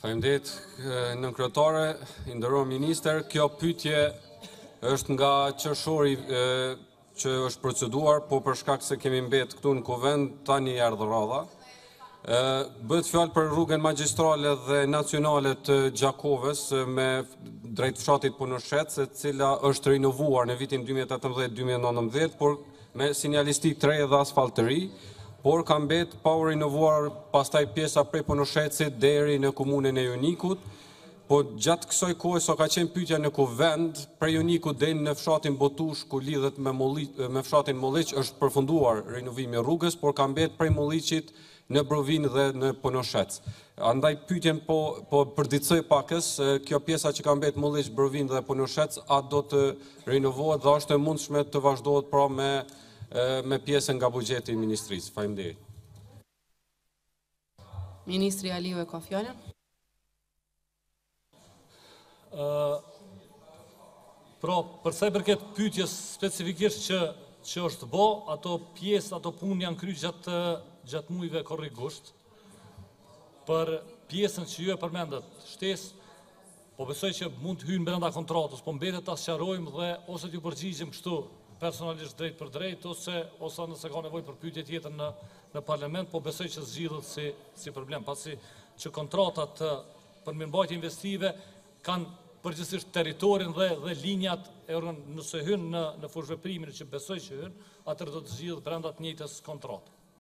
Faleminderit, nën kryetare, i nderuar minister, kjo pyetje është nga qershori që është proceduar, po për shkak se kemi mbet këtu në kuvend, tani erdhi radha. Bëhet fjalë për rrugën magjistrale dhe nacionale të Gjakovës me drejt fshatit Punoshet, e cila është rinovuar në vitin 2018-2019, por me sinjalistik të re dhe asfalt të ri, por ka mbet pa u rinovuar pastaj pjesa prej Punoshetsit deri në komunën e Jonikut. Po gjatë kësaj kohe sa ka qenë pyetja në kuvend, prej Jonikut deri në fshatin Botush ku lidhet me fshatin Molliq është përfunduar rinovimi i rrugës, por ka mbet prej Molliqit në Brovin dhe në Punoshec. Andaj pyetjen po përditësoj pakës, kjo pjesa që ka mbet Molliq, Brovin dhe Punoshec, a do të rinovohet dhe është e mundshme të vazhdohet pra me pjesën nga buxheti i ministrisë. Faleminderit. Ministri Aliu e ka fjalën. Pra, për sa i përket pyetjes specifikisht që është bë, ato pjesë, ato punë janë kryer gjatë muajve korrigusht. Për pjesën që ju e përmendët, shtesë, po besoj që mund të hyjnë brenda kontratës, po mbetet ta sqarojmë dhe ose t'ju përgjigjim kështu personalisht drejt për drejt, ose nëse ka nevojë për pyetje tjetër në parlament, po besoj që zgjidhet si problem, pasi që kontratat për mirëmbajtje investive kanë përgjithsisht territorin dhe linjat nëse hyn në fushëveprimin që besoj që hyn, atëherë do të zgjidhet brenda të njëjtës kontrate.